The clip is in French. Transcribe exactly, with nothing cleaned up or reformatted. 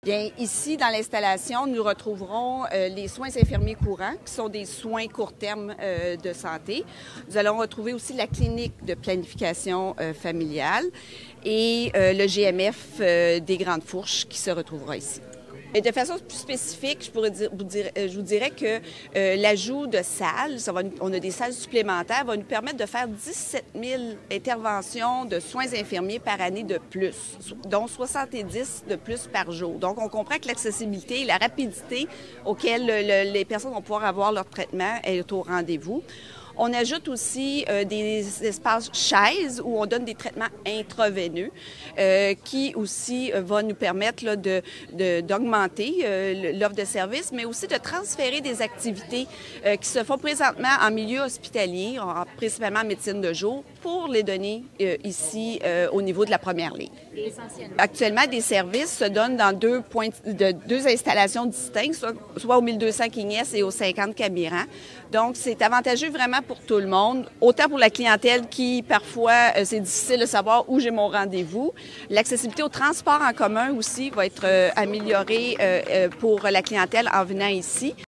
Bien, ici, dans l'installation, nous retrouverons euh, les soins infirmiers courants, qui sont des soins court terme euh, de santé. Nous allons retrouver aussi la clinique de planification euh, familiale et euh, le G M F euh, des Grandes Fourches qui se retrouvera ici. Et de façon plus spécifique, je pourrais dire, vous dire, je vous dirais que euh, l'ajout de salles, ça va, on a des salles supplémentaires, va nous permettre de faire dix-sept mille interventions de soins infirmiers par année de plus, dont soixante-dix de plus par jour. Donc, on comprend que l'accessibilité et la rapidité auquel le, les personnes vont pouvoir avoir leur traitement est au rendez-vous. On ajoute aussi euh, des espaces chaises où on donne des traitements intraveineux euh, qui aussi euh, va nous permettre là, de, de, d'augmenter euh, l'offre de services, mais aussi de transférer des activités euh, qui se font présentement en milieu hospitalier, en, principalement en médecine de jour, pour les donner euh, ici euh, au niveau de la première ligne. Actuellement, des services se donnent dans deux, points, de, deux installations distinctes, soit, soit au mille deux cents King S et au cinquante Camiran. Donc, c'est avantageux vraiment pour tout le monde, autant pour la clientèle qui, parfois, euh, c'est difficile de savoir où j'ai mon rendez-vous. L'accessibilité au transport en commun aussi va être euh, améliorée euh, euh, pour la clientèle en venant ici.